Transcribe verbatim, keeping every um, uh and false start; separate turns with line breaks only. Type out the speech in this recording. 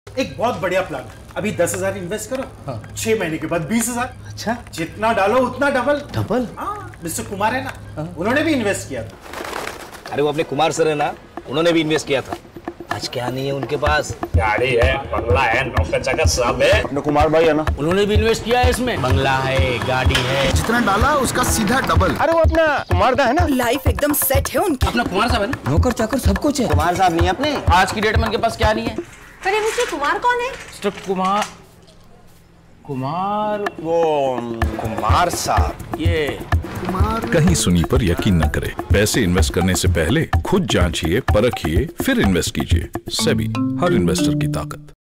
एक बहुत बढ़िया प्लान। अभी दस हजार इन्वेस्ट करो, हाँ। छह महीने के बाद बीस हजार।
अच्छा,
जितना डालो उतना डबल
डबल।
हाँ, मिस्टर कुमार है ना, हाँ। उन्होंने भी इन्वेस्ट किया था।
अरे वो अपने कुमार सर है ना, उन्होंने भी इन्वेस्ट किया था। आज क्या नहीं है उनके पास?
गाड़ी है, बंगला है, नौकर चाकर सब है।
अपने कुमार भाई है ना, उन्होंने भी इन्वेस्ट किया है इसमें। बंगला है, गाड़ी है,
जितना डाला उसका सीधा डबल।
अरे वो अपना कुमार दा है ना,
लाइफ एकदम सेट है उनकी।
अपना कुमार साहब है ना,
नौकर चाकर सब कुछ है।
कुमार साहब नहीं है अपने। आज की डेट में उनके पास क्या नहीं है?
अरे मिस्टर कुमार कौन है?
मिस्टर कुमार कुमार
वो कुमार साहब,
ये
कुमार।
कहीं सुनी पर यकीन न करें। पैसे इन्वेस्ट करने से पहले खुद जांचिए, परखिए, फिर इन्वेस्ट कीजिए। सेबी, हर इन्वेस्टर की ताकत।